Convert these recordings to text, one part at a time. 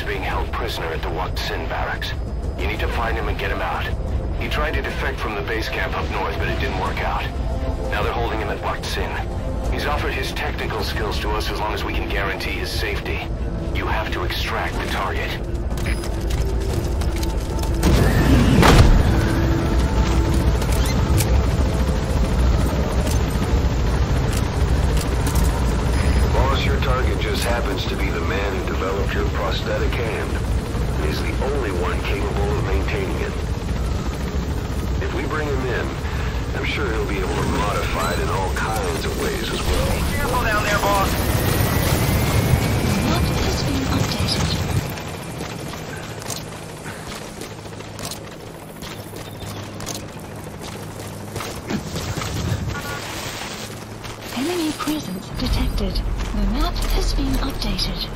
being held prisoner at the Wak Sin barracks. You need to find him and get him out. He tried to defect from the base camp up north, but it didn't work out. Now they're holding him at Wak Sin. He's offered his technical skills to us as long as we can guarantee his safety. You have to extract the target. Your target just happens to be the man who developed your prosthetic hand. He's the only one capable of maintaining it. If we bring him in, I'm sure he'll be able to modify it in all kinds of ways as well. Be careful down there, boss! Map has been updated. Enemy presence detected. The map has been updated.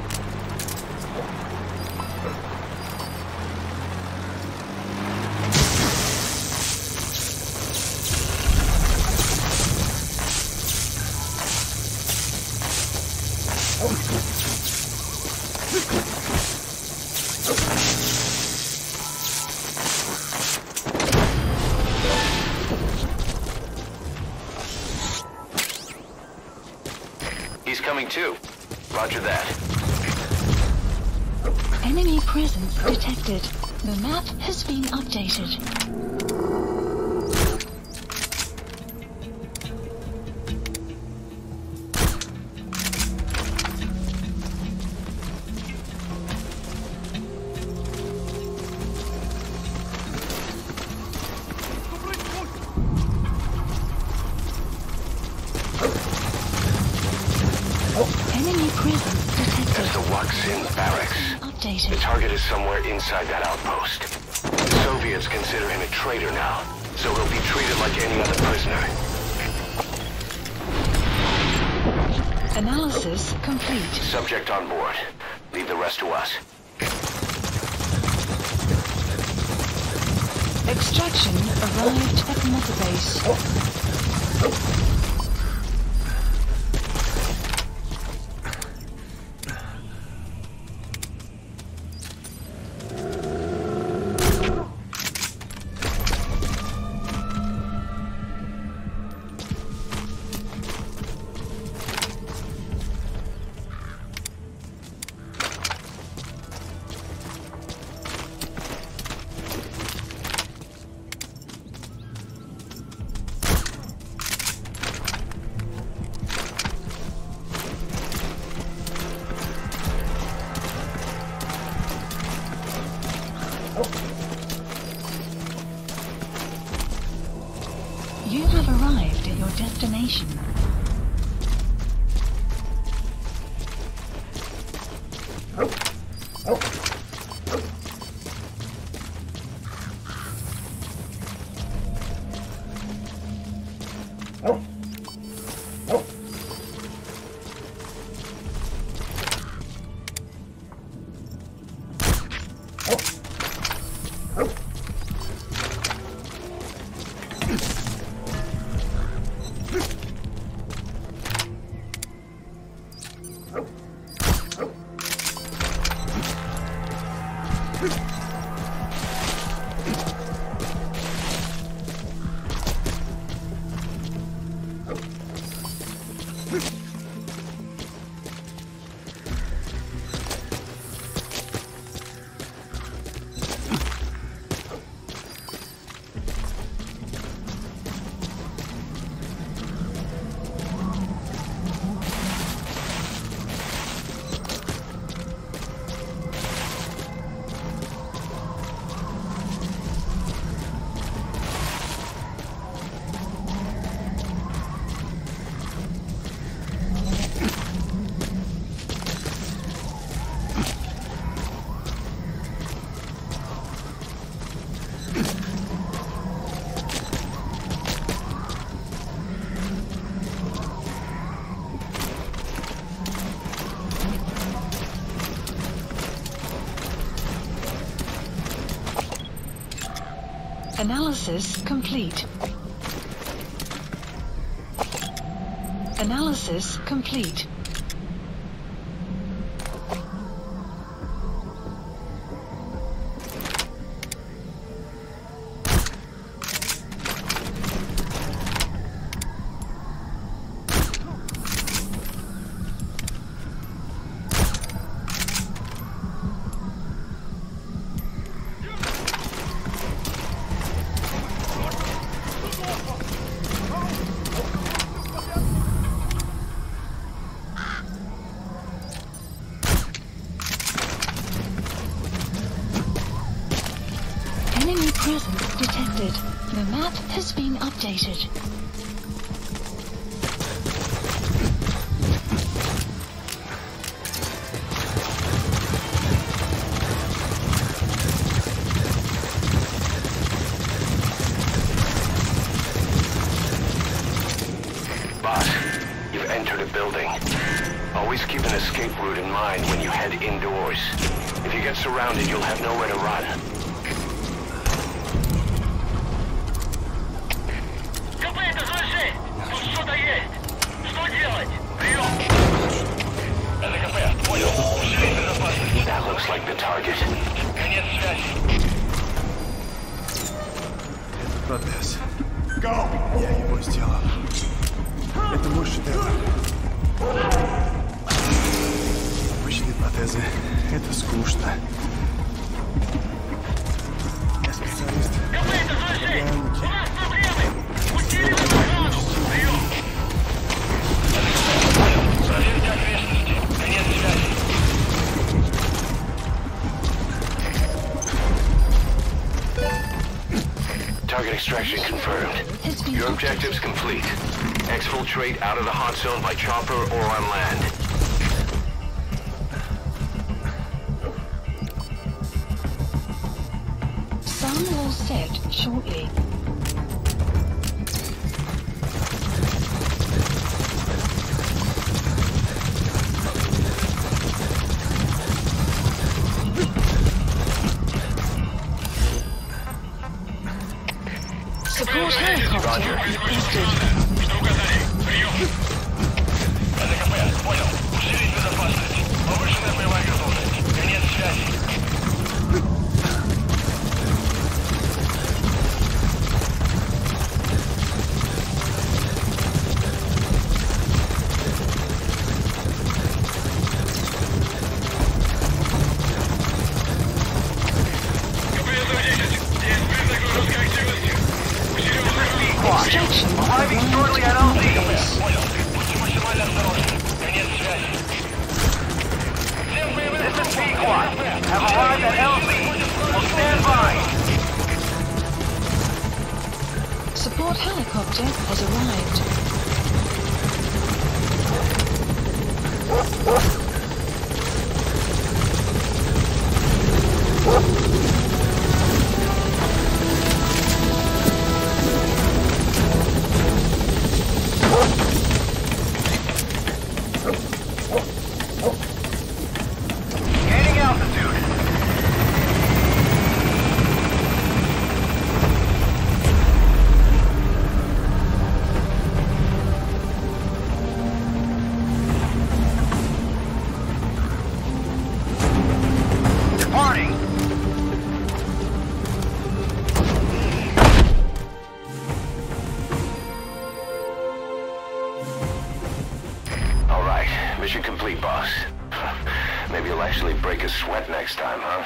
He's coming too. Roger that. Enemy presence detected. The map has been updated. Enemy presence detected. That's the Wak Sin barracks. Updated. The target is somewhere inside that outpost. The Soviets consider him a traitor now, so he'll be treated like any other prisoner. Analysis complete. Subject on board. Leave the rest to us. Extraction arrived at Mother Base. You have arrived at your destination. Analysis complete. Analysis complete. Presence detected. The map has been updated. Boss, you've entered a building. Always keep an escape route in mind when you head indoors. If you get surrounded, you'll have nowhere to run. Какая-то зажесть! Тут что-то есть! Что делать? Прием! ЛКП, понял. Усилить безопасность. That looks like the target. Конец связи. Протез. Я его сделал. Это мой шедевр. Обычные протезы. Это скучно. Я специалист. Какая-то зажесть! У нас проблемы! Усилить охрану! Прием! ЛКП, понял. Проверить окрестности. Конец связи. Target extraction confirmed. Your objective's complete. Exfiltrate out of the hot zone by chopper or on land. Sun will set shortly. Support helicopter requested. Что указали? Прием! ЛКП, понял. Усилить безопасность. Повышенная боевая готовность. Конец связи. Extraction confirmed. Понял. Будьте максимально осторожны. Конец связи. Всем боевым группам! Have arrived at LZ. Will stand by. Support helicopter has arrived. Gaining altitude. Departing. All right, mission complete, boss. Maybe you'll actually break a sweat next time, huh?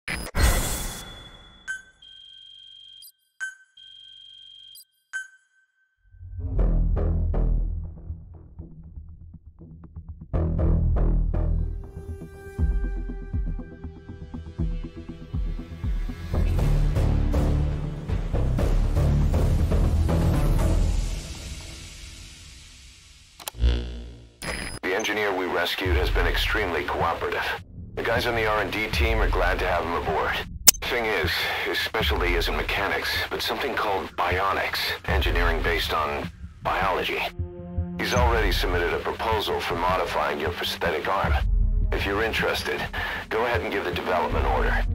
The engineer we rescued has been extremely cooperative. The guys on the R&D team are glad to have him aboard. Thing is, his specialty isn't mechanics, but something called bionics, engineering based on biology. He's already submitted a proposal for modifying your prosthetic arm. If you're interested, go ahead and give the development order.